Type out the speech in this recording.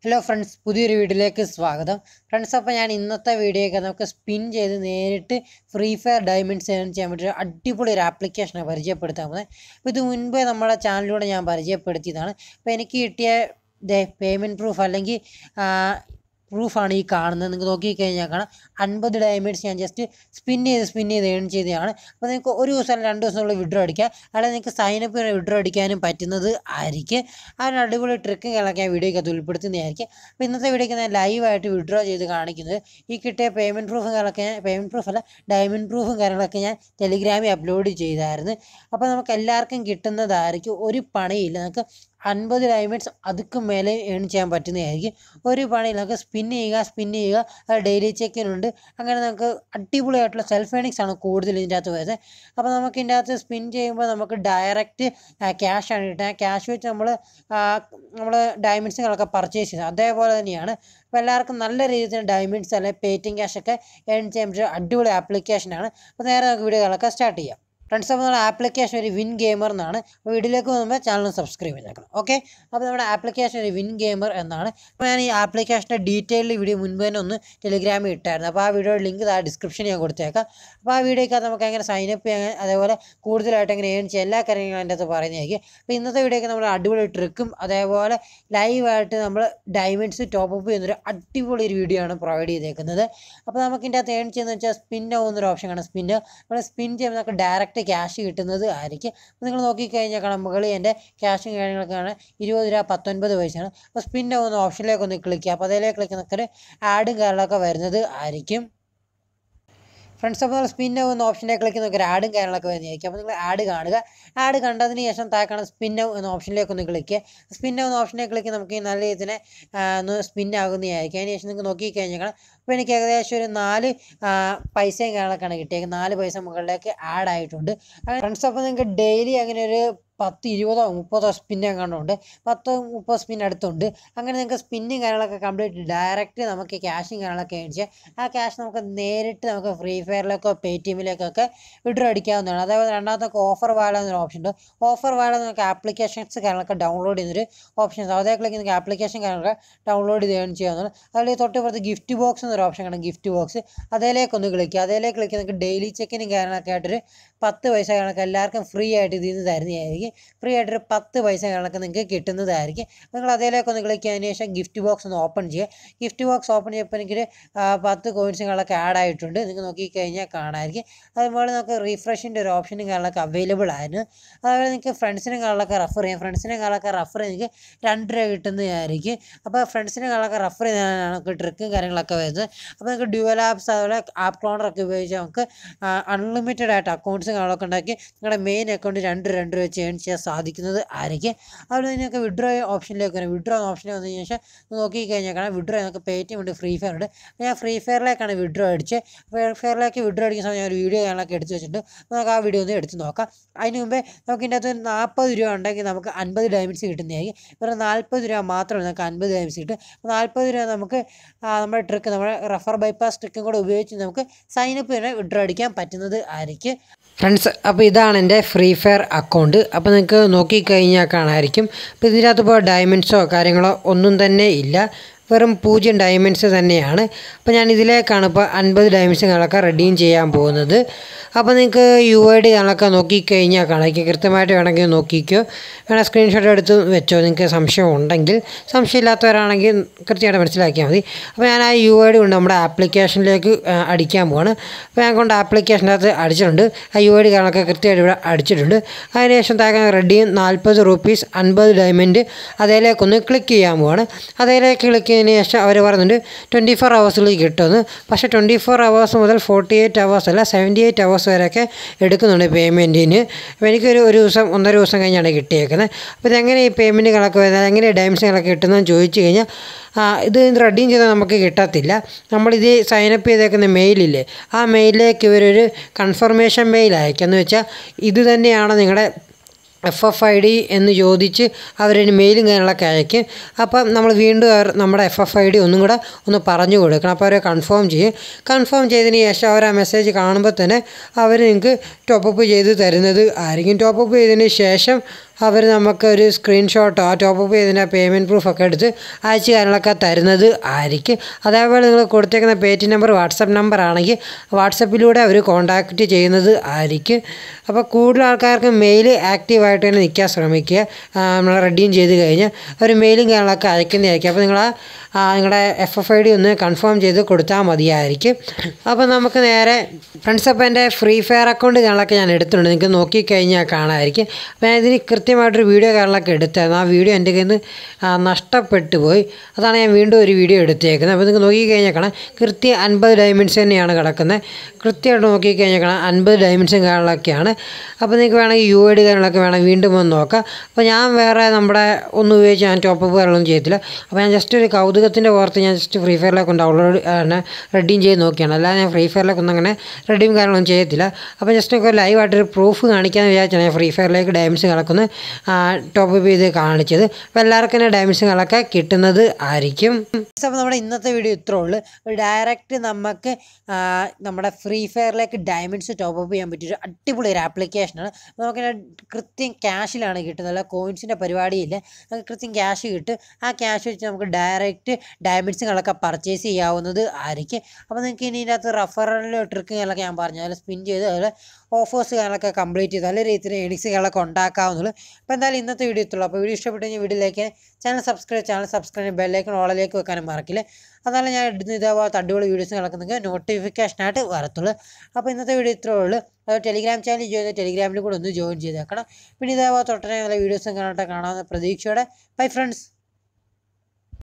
Hello friends, പുതിയൊരു വീഡിയോയിലേക്ക് സ്വാഗതം. ഫ്രണ്ട്സ്, അപ്പോൾ ഞാൻ ഇന്നത്തെ വീഡിയോയൊക്കെ നമുക്ക് സ്പിൻ ചെയ്ത് നേരിട്ട് ഫ്രീ ഫയർ ഡയമണ്ട്സ് ഏൺ ചെയ്യാൻ പറ്റിയ അടിപൊളി ഒരു ആപ്ലിക്കേഷനാണ് പരിചയപ്പെടുത്താൻ പോകുന്നത്. അപ്പോൾ ഇത് മുൻപേ നമ്മുടെ ചാനലിലൂടെ ഞാൻ പരിചയപ്പെടുത്തിയതാണ്. അപ്പോൾ എനിക്ക് കിട്ടിയ പേയ്മെൻറ്റ് പ്രൂഫ് അല്ലെങ്കിൽ പ്രൂഫാണ് ഈ കാണുന്നത്. നിങ്ങൾക്ക് നോക്കിക്കഴിഞ്ഞാൽ കാണാം 50 ഡയമണ്ട്സ് ഞാൻ ജസ്റ്റ് സ്പിൻ ചെയ്ത് ഏൺ ചെയ്തതാണ്. അപ്പോൾ നിങ്ങൾക്ക് ഒരു ദിവസം 2 ദിവസത്തിനുള്ളിൽ വിഡ്രോ അടിക്കാം, അല്ലെങ്കിൽ നിങ്ങൾക്ക് സൈനപ്പ് വിഡ്രോ അടിക്കാനും പറ്റുന്നത് ആയിരിക്കും. അതിന് അടിപൊളി ട്രിക്കും കാര്യങ്ങളൊക്കെ ഞാൻ വീഡിയോയ്ക്കകത്ത് ഉൾപ്പെടുത്തുന്നതായിരിക്കും. അപ്പോൾ ഇന്നത്തെ വീഡിയോയ്ക്ക് ഞാൻ ലൈവായിട്ട് വിഡ്രോ ചെയ്ത് കാണിക്കുന്നത്. ഈ കിട്ടിയ പേയ്മെൻറ്റ് പ്രൂഫും ഡയമണ്ട് പ്രൂഫും കാര്യങ്ങളൊക്കെ ഞാൻ ടെലിഗ്രാമിൽ അപ്ലോഡ് ചെയ്തായിരുന്നു. അപ്പോൾ നമുക്ക് എല്ലാവർക്കും കിട്ടുന്നതായിരിക്കും. ഒരു പണിയില്ല, നമുക്ക് 50 ഡയമണ്ട്സ് അതുക്കും മേലെ ഏൺ ചെയ്യാൻ പറ്റുന്നതായിരിക്കും. ഒരു പണിയില്ല, നമുക്ക് സ്പിൻ ചെയ്യുക, അത് ഡെയിലി ചെക്കിനുണ്ട്. അങ്ങനെ നമുക്ക് അടിപൊളിയായിട്ടുള്ള സെൽഫ് ഏണിങ്സ് ആണ് കൂടുതൽ ഇതിൻ്റെ അകത്ത് വരുന്നത്. അപ്പോൾ നമുക്ക് ഇതിൻ്റെ അകത്ത് സ്പിൻ ചെയ്യുമ്പോൾ നമുക്ക് ഡയറക്റ്റ് ക്യാഷാണ് കിട്ടുക. ക്യാഷ് വെച്ച് നമ്മൾ ഡയമണ്ട്സുകളൊക്കെ പർച്ചേസ് ചെയ്യുന്നത് അതേപോലെ തന്നെയാണ്. അപ്പോൾ എല്ലാവർക്കും നല്ല രീതിയിൽ ഡയമണ്ട്സ് അല്ലെങ്കിൽ പേറ്റിംഗ് ക്യാഷൊക്കെ ഏൺ ചെയ്യാൻ പറ്റിയ അടിപൊളി ആപ്ലിക്കേഷനാണ്. അപ്പോൾ നേരെ നമുക്ക് വീഡിയോകളൊക്കെ സ്റ്റാർട്ട് ചെയ്യാം. ഫ്രണ്ട്സ്, അപ്പോൾ നമ്മുടെ ആപ്ലിക്കേഷൻ ഒരു വിൻ ഗെയിമർ എന്നാണ്. അപ്പോൾ വീഡിയോയിലേക്ക് പോകുമ്പോൾ ചാനൽ സബ്സ്ക്രൈബ് ചെയ്തേക്കണം. ഓക്കെ, അപ്പോൾ നമ്മുടെ ആപ്ലിക്കേഷൻ ഒരു വിൻ ഗെയിമർ എന്നാണ്. അപ്പോൾ ഞാൻ ഈ ആപ്ലിക്കേഷൻ്റെ ഡീറ്റെയിൽഡ് വീഡിയോ മുൻപ് തന്നെ ഒന്ന് ടെലിഗ്രാമിൽ ഇട്ടായിരുന്നു. അപ്പോൾ ആ വീഡിയോയുടെ ലിങ്ക് ഡിസ്ക്രിപ്ഷനിൽ ഞാൻ കൊടുത്തേക്കാം. അപ്പോൾ ആ വീഡിയോയ്ക്കകത്ത് നമുക്ക് എങ്ങനെ സൈനപ്പ് ചെയ്യാൻ, അതേപോലെ കൂടുതലായിട്ട് എങ്ങനെ ഏൺ ചെയ്യാം, എല്ലാ കാര്യങ്ങളും അതിൻ്റെ അകത്ത് പറയുന്നതായിരിക്കും. അപ്പോൾ ഇന്നത്തെ വീഡിയോയ്ക്ക് നമ്മൾ അടിപൊളി ട്രിക്കും അതേപോലെ ലൈവായിട്ട് നമ്മൾ ഡയമണ്ട്സ് ടോപ്പപ്പ് ചെയ്യുന്നൊരു അടിപൊളി ഒരു വീഡിയോ ആണ് പ്രൊവൈഡ് ചെയ്തേക്കുന്നത്. അപ്പോൾ നമുക്ക് ഇതിൻ്റെ അകത്ത് ഏൺ ചെയ്യുന്നത് വെച്ചാൽ സ്പിൻ ആവുന്നൊരു ഓപ്ഷൻ ആണ്. നമ്മൾ സ്പിൻ ചെയ്യുമ്പോൾ നമുക്ക് ഡയറക്റ്റ് ക്യാഷ് കിട്ടുന്നത് ആയിരിക്കും. അപ്പോൾ നിങ്ങൾ നോക്കിക്കഴിഞ്ഞാൽ കാണാം, മുകളിൽ എൻ്റെ ക്യാഷും കാര്യങ്ങളൊക്കെയാണ് 20 രൂപ 19 പൈസയാണ്. അപ്പോൾ സ്പിൻ ആവുന്ന ഓപ്ഷനിലേക്ക് ഒന്ന് ക്ലിക്ക് ചെയ്യുക. അപ്പോൾ അതിലേക്ക് ക്ലിക്ക് നമുക്കൊരു ആഡും കാര്യങ്ങളൊക്കെ വരുന്നത് ആയിരിക്കും. ഫ്രണ്ട്സ്, അപ്പോൾ നമ്മൾ സ്പിൻ ആവുന്ന ഓപ്ഷനിലേക്ക് ക്ലിക്ക് നോക്കി ആഡും കാര്യങ്ങളൊക്കെ വരുന്നതായിരിക്കും. അപ്പോൾ നിങ്ങൾ ആഡ് കാണുക. ആഡ് കണ്ടതിന് ശേഷം താഴെ സ്പിൻ ആവും എന്ന ഓപ്ഷനിലേക്ക് ഒന്ന് ക്ലിക്ക് ചെയ്യുക. സ്പിൻ ആവുന്ന ഓപ്ഷനിലേക്ക് ക്ലിക്ക് നമുക്ക് നല്ല രീതിയിൽ ഒന്ന് സ്പിൻ ആകുന്നതായിരിക്കും. അതിന് ശേഷം നിങ്ങൾക്ക് നോക്കിക്കഴിഞ്ഞാൽ അപ്പോൾ എനിക്ക് ഏകദേശം ഒരു 4 പൈസയും കാര്യങ്ങളൊക്കെയാണ് കിട്ടിയത്. 4 പൈസ മുകളിലേക്ക് ആഡ് ആയിട്ടുണ്ട്. ഫ്രണ്ട്സ്, അപ്പോൾ നിങ്ങൾക്ക് ഡെയിലി അങ്ങനെ ഒരു 10, 20, 30 സ്പിന്നും കണ്ടുണ്ട്. 10, 30 സ്പിൻ അടുത്തുണ്ട്. അങ്ങനെ നിങ്ങൾക്ക് സ്പിന്നും കാര്യങ്ങളൊക്കെ കംപ്ലീറ്റ് ഡയറക്റ്റ് നമുക്ക് ക്യാഷും കാര്യങ്ങളൊക്കെ ഏൺ ചെയ്യാം. ആ ക്യാഷ് നമുക്ക് നേരിട്ട് നമുക്ക് ഫ്രീ ഫയറിലേക്കോ പേടിഎമ്മിലേക്കൊക്കെ വിഡ്രോ അടിക്കാവുന്നതാണ്. അതേപോലെ രണ്ടാമത്തെ ഓഫർ വാലറ്റ് എന്നൊരു ഓപ്ഷൻ ഉണ്ട്. ഓഫർ വാലറ്റ് നമുക്ക് ആപ്ലിക്കേഷൻസ് കാര്യങ്ങളൊക്കെ ഡൗൺലോഡ് ചെയ്യുന്നൊരു ഓപ്ഷൻ ഉണ്ട്. അതേ ക്ലിക്ക് നിങ്ങൾക്ക് ആപ്ലിക്കേഷൻ കാര്യങ്ങളൊക്കെ ഡൗൺലോഡ് ചെയ്ത് ഏൺ ചെയ്യാവുന്നതാണ്. അതിൽ തൊട്ട് ഗിഫ്റ്റ് ബോക്സ് എന്നൊരു ഓപ്ഷൻ കാണാം. ഗിഫ്റ്റ് ബോക്സ് അതിലേക്കൊന്ന് ക്ലിക്ക്. അതിലേക്ക് ക്ലിക്ക് നിങ്ങൾക്ക് ഡെയിലി ചെക്കിനും കാര്യങ്ങളൊക്കെ ആയിട്ടൊരു 10 പൈസ കണക്ക് എല്ലാവർക്കും ഫ്രീ ആയിട്ട് ഇതിൽ നിന്ന് തരുന്നതായിരിക്കും. ഫ്രീ ആയിട്ടൊരു 10 പൈസ കണക്ക് നിങ്ങൾക്ക് കിട്ടുന്നതായിരിക്കും. നിങ്ങൾ അതിലേക്കൊന്ന് ക്ലിക്ക് ചെയ്തതിന് ശേഷം ഗിഫ്റ്റ് ബോക്സ് ഒന്ന് ഓപ്പൺ ചെയ്യുക. ഗിഫ്റ്റ് ബോക്സ് ഓപ്പൺ ചെയ്യുമ്പോൾ എനിക്കൊരു 10 കോയിൻസുകളൊക്കെ ആഡ് ആയിട്ടുണ്ട്. നിങ്ങൾ നോക്കിക്കഴിഞ്ഞാൽ കാണാമായിരിക്കും. അതുപോലെ നമുക്ക് റീഫ്രഷിൻ്റെ ഒരു ഓപ്ഷനും കാര്യങ്ങളൊക്കെ അവൈലബിൾ ആയിരുന്നു. അതുപോലെ നിങ്ങൾക്ക് ഫ്രണ്ട്സിനും കാര്യങ്ങളൊക്കെ റെഫർ ചെയ്യാം. നിങ്ങൾക്ക് 2 രൂപ കിട്ടുന്നതായിരിക്കും. അപ്പോൾ ഫ്രണ്ട്സിനും കാര്യങ്ങളൊക്കെ റെഫർ ചെയ്യാനാണ് നമുക്ക് ട്രിക്കും കാര്യങ്ങളൊക്കെ വരുന്നത്. അപ്പോൾ നിങ്ങൾക്ക് ഡ്യുവൽ ആപ്സ് അതുപോലെ ആപ്പ് ക്ലോണറൊക്കെ ഉപയോഗിച്ച് നമുക്ക് അൺലിമിറ്റഡ് ആയിട്ട് അക്കൗണ്ട്സും കാര്യങ്ങളൊക്കെ ഉണ്ടാക്കി നിങ്ങളുടെ മെയിൻ അക്കൗണ്ട് 2 രൂപ വെച്ച് ഏൺ ചെയ്യാൻ സാധിക്കുന്നത് ആയിരിക്കും. അതുപോലെ നിങ്ങൾക്ക് വിഡ്രോ ഓപ്ഷനിലേക്ക് വരും. വിഡ്രോ ഓപ്ഷനിൽ വന്നതിന് ശേഷം നോക്കിക്കഴിഞ്ഞാൽ കാണാം വിഡ്രോ നമുക്ക് പേടിഎം ഉണ്ട്, ഫ്രീ ഫയർ ഉണ്ട്. ഞാൻ ഫ്രീ ഫയറിലേക്കാണ് വിഡ്രോ അടിച്ചത്. ഫ്രീ ഫയറിലേക്ക് വിഡ്രോ അടിക്കുന്ന സമയം ഞാൻ ഒരു വീഡിയോ കാര്യങ്ങളൊക്കെ എടുത്ത് വെച്ചിട്ടുണ്ട്. നമുക്ക് ആ വീഡിയോ ഒന്ന് എടുത്ത് നോക്കാം. അതിന് മുമ്പേ നമുക്ക് ഇതിൻ്റെ അകത്ത് 40 രൂപ ഉണ്ടെങ്കിൽ നമുക്ക് 50 ഡയമണ്ട്സ് കിട്ടുന്നതായിരിക്കും. വെറും 40 രൂപ മാത്രമേ നമുക്ക് 50 ഡയമണ്ട്സ് കിട്ടും. 40 രൂപ നമുക്ക് നമ്മുടെ ട്രിക്ക്, നമ്മുടെ റെഫർ ബൈപ്പാസ് ട്രിക്കും കൂടെ ഉപയോഗിച്ച് നമുക്ക് സൈനപ്പ് ചെയ്ത് വിഡ്രോ അടിക്കാൻ പറ്റുന്നത് ആയിരിക്കും. ഫ്രണ്ട്സ്, അപ്പോൾ ഇതാണ് എൻ്റെ ഫ്രീ ഫയർ അക്കൗണ്ട്. അപ്പോൾ നിങ്ങൾക്ക് നോക്കിക്കഴിഞ്ഞാൽ കാണാമായിരിക്കും. അപ്പോൾ ഇതിനകത്ത് ഇപ്പോൾ ഡയമണ്ട്സോ കാര്യങ്ങളോ ഒന്നും തന്നെ ഇല്ല, വെറും 0 ഡയമണ്ട്സ് തന്നെയാണ്. അപ്പോൾ ഞാൻ ഇതിലേക്കാണ് ഇപ്പോൾ 50 ഡയമണ്ട്സുകളൊക്കെ റെഡീം ചെയ്യാൻ പോകുന്നത്. അപ്പോൾ നിങ്ങൾക്ക് UID കാണൊക്കെ നോക്കിക്കഴിഞ്ഞാൽ കാണാം. കൃത്യമായിട്ട് വേണമെങ്കിൽ നോക്കിക്കോ, വേണം സ്ക്രീൻഷോട്ട് എടുത്ത് വെച്ചോ. നിങ്ങൾക്ക് സംശയം ഉണ്ടെങ്കിൽ, സംശയമില്ലാത്തവരാണെങ്കിൽ കൃത്യമായിട്ട് മനസ്സിലാക്കിയാൽ മതി. അപ്പോൾ ഞാൻ ആ UID കൊണ്ട് നമ്മുടെ ആപ്ലിക്കേഷനിലേക്ക് അടിക്കാൻ പോവാണ്. അപ്പോൾ ഞാൻ കൊണ്ട് ആപ്ലിക്കേഷനകത്ത് അടിച്ചിട്ടുണ്ട്. ആ UID കാണൊക്കെ കൃത്യമായിട്ട് ഇവിടെ അടിച്ചിട്ടുണ്ട്. അതിനുശേഷം താഴെ റെഡീം 40 റുപ്പീസ് 50 ഡയമണ്ട് അതിലേക്കൊന്ന് ക്ലിക്ക് ചെയ്യാൻ പോവാണ്. അതിലേക്ക് ക്ലിക്ക് ചെയ്തതിന് ശേഷം അവർ പറയുന്നുണ്ട് 24 ഹവേഴ്സിൽ കിട്ടുമെന്ന്. പക്ഷേ 24 ഹവേഴ്സ് മുതൽ 48 ഹവേഴ്സ് അല്ല 78 ഹവേഴ്സ് വരെയൊക്കെ എടുക്കുന്നുണ്ട് പേയ്മെൻറ്റിന്. അപ്പോൾ എനിക്കൊരു ദിവസം 1.5 ദിവസം കഴിഞ്ഞാണ് കിട്ടിയേക്കുന്നത്. അപ്പോൾ ഇതെങ്ങനെ ഈ പേയ്മെൻറ്റുകളൊക്കെ വരുന്നത്, എങ്ങനെ ഡയമണ്ട്സുകളൊക്കെ കിട്ടുന്നതെന്ന് ചോദിച്ചു കഴിഞ്ഞാൽ ഇത് റെഡീം ചെയ്താൽ നമുക്ക് കിട്ടത്തില്ല. നമ്മളിത് സൈനപ്പ് ചെയ്തേക്കുന്ന മെയിലില്ലേ, ആ മെയിലിലേക്ക് ഇവരൊരു കൺഫർമേഷൻ മെയിൽ അയക്കുക. എന്ന് വെച്ചാൽ ഇത് തന്നെയാണ് നിങ്ങളുടെ FFID എന്ന് ചോദിച്ച് അവരൊരു മെയിലും കാര്യങ്ങളൊക്കെ അയക്കും. അപ്പം നമ്മൾ വീണ്ടും നമ്മുടെ FFID ഒന്നും കൂടെ ഒന്ന് പറഞ്ഞു കൊടുക്കണം. അപ്പോൾ അവരെ കൺഫേം ചെയ്യും. കൺഫേം ചെയ്തതിന് ശേഷം അവർ ആ മെസ്സേജ് കാണുമ്പോൾ തന്നെ അവർ നിങ്ങൾക്ക് ടോപ്പപ്പ് ചെയ്ത് തരുന്നത് ആയിരിക്കും. ടോപ്പപ്പ് ചെയ്തതിന് ശേഷം അവർ നമുക്കൊരു സ്ക്രീൻഷോട്ടോ ആ ടോപ്പപ്പ് ചെയ്തതിൻ്റെ പേയ്മെൻറ്റ് പ്രൂഫൊക്കെ എടുത്ത് അയച്ച് കാര്യങ്ങളൊക്കെ തരുന്നത് ആയിരിക്കും. അതേപോലെ നിങ്ങൾ കൊടുത്തേക്കുന്ന പേയ്റ്റി നമ്പർ വാട്സപ്പ് നമ്പർ ആണെങ്കിൽ വാട്സപ്പിലൂടെ അവർ കോൺടാക്റ്റ് ചെയ്യുന്നത് ആയിരിക്കും. അപ്പോൾ കൂടുതൽ ആൾക്കാർക്ക് മെയിൽ ആക്റ്റീവായിട്ട് തന്നെ നിൽക്കാൻ ശ്രമിക്കുക. നമ്മൾ റെഡീം ചെയ്ത് കഴിഞ്ഞാൽ അവർ മെയിലും കാര്യങ്ങളൊക്കെ അയക്കുന്നതായിരിക്കും. അപ്പോൾ നിങ്ങളുടെ FFID ഒന്ന് കൺഫേം ചെയ്ത് കൊടുത്താൽ മതിയായിരിക്കും. അപ്പോൾ നമുക്ക് നേരെ ഫ്രണ്ട്സ്, അപ്പോൾ എൻ്റെ ഫ്രീ ഫയർ അക്കൗണ്ട് കാര്യങ്ങളൊക്കെ ഞാൻ എടുത്തിട്ടുണ്ട്. നിങ്ങൾക്ക് നോക്കിക്കഴിഞ്ഞാൽ കാണാമായിരിക്കും. അപ്പോൾ ഞാൻ ഇതിന് കൃത്യമായിട്ടൊരു വീഡിയോ കാര്യങ്ങളൊക്കെ എടുത്തായിരുന്നു. ആ വീഡിയോ എൻ്റെ കയ്യിൽ നിന്ന് നഷ്ടപ്പെട്ടു പോയി. അതാണ് ഞാൻ വീണ്ടും ഒരു വീഡിയോ എടുത്തേക്കുന്നത്. അപ്പോൾ നിങ്ങൾക്ക് നോക്കിക്കഴിഞ്ഞാൽ കാണാം കൃത്യം 50 ഡയമണ്ട്സ് തന്നെയാണ് കിടക്കുന്നത്. കൃത്യമായിട്ട് നോക്കിക്കഴിഞ്ഞാൽ കാണാം 50 ഡയമണ്ട്സും കാര്യങ്ങളൊക്കെയാണ്. അപ്പോൾ നിങ്ങൾക്ക് വേണമെങ്കിൽ UID കാര്യങ്ങളൊക്കെ വേണം വീണ്ടും ഒന്ന് നോക്കാം. അപ്പോൾ ഞാൻ വേറെ നമ്മുടെ ഒന്നും ഉപയോഗിച്ച് ഞാൻ ടോപ്പപ്പ് കാര്യങ്ങളൊന്നും ചെയ്യത്തില്ല. അപ്പോൾ ഞാൻ ജസ്റ്റ് ഒരു കൗതുകത്തിൻ്റെ പുറത്ത് ഞാൻ ജസ്റ്റ് ഫ്രീ ഫയറിലേക്ക് ഡൗൺലോഡ് റെഡീം ചെയ്ത് നോക്കിയാണ്. അല്ലാതെ ഞാൻ ഫ്രീ ഫയറിലേക്ക് ഒന്നും അങ്ങനെ റെഡീം കാര്യങ്ങളൊന്നും ചെയ്യത്തില്ല. അപ്പോൾ ജസ്റ്റ് ഒക്കെ ലൈവായിട്ടൊരു പ്രൂഫ് കാണിക്കാമെന്ന് വിചാരിച്ചാണ് ഞാൻ ഫ്രീ ഫയറിലേക്ക് ഡയമണ്ട്സ് കളക്കുന്ന ടോപ്പപ്പ് ചെയ്ത് കാണിച്ചത്. അപ്പോൾ എല്ലാവർക്കും തന്നെ ഡയമണ്ട്സ് കളൊക്കെ കിട്ടുന്നത് ആയിരിക്കും. അപ്പോൾ നമ്മുടെ ഇന്നത്തെ വീഡിയോ ഇത്രേ ഉള്ളൂ. ഡയറക്റ്റ് നമുക്ക് നമ്മുടെ ഫ്രീ ഫയറിലേക്ക് ഡയമണ്ട്സ് ടോപ്പപ്പ് ചെയ്യാൻ പറ്റിയൊരു അടിപൊളി ഒരു ആപ്ലിക്കേഷനാണ്. നമുക്കിങ്ങനെ കൃത്യം ക്യാഷിലാണ് കിട്ടുന്നത്. അല്ല കോയിൻസിൻ്റെ പരിപാടിയില്ല. നമുക്ക് കൃത്യം ക്യാഷ് കിട്ടും. ആ ക്യാഷ് വെച്ച് നമുക്ക് ഡയറക്റ്റ് ഡയമണ്ട്സുകളൊക്കെ പർച്ചേസ് ചെയ്യാവുന്നത് ആയിരിക്കും. അപ്പോൾ നിങ്ങൾക്ക് ഇനി ഇതിനകത്ത് റഫറൽ ട്രിക്കുകളൊക്കെ ഞാൻ പറഞ്ഞു, അതിൽ സ്പിൻ ചെയ്ത് അതിൽ ഓഫേഴ്സ് കാര്യങ്ങളൊക്കെ കംപ്ലീറ്റ് ചെയ്ത് നല്ല രീതിയിൽ ഏണിങ്സുകളൊക്കെ ഉണ്ടാക്കാവുന്നുള്ളൂ. അപ്പോൾ എന്തായാലും ഇന്നത്തെ വീഡിയോ ഇത്തുള്ളൂ. അപ്പോൾ വീഡിയോ ഇഷ്ടപ്പെട്ടു കഴിഞ്ഞാൽ വീഡിയോയിലേക്ക് ചാനൽ സബ്സ്ക്രൈബ് ബെല്ലൈക്കൺ ഓളിലേക്ക് വെക്കാനും മറക്കില്ല. അതാണ് ഞാൻ ഇടുന്ന ഇതേപോലത്തെ അടിപൊളി വീഡിയോസുകളൊക്കെ നിങ്ങൾക്ക് നോട്ടിഫിക്കേഷനായിട്ട് വരത്തുള്ളൂ. അപ്പോൾ ഇന്നത്തെ വീഡിയോ ഇത്രേ ഉള്ളൂ. അത് ടെലിഗ്രാം ചാനൽ ജോയിൻ ചെയ്ത് ടെലിഗ്രാമിൽ കൂടെ ഒന്ന് ജോയിൻ ചെയ്തേക്കണം. പിന്നെ ഇതേപോലെ തൊട്ടനെ നല്ല വീഡിയോസും കാണാവുന്ന പ്രതീക്ഷയോടെ ബൈ ഫ്രണ്ട്സ്.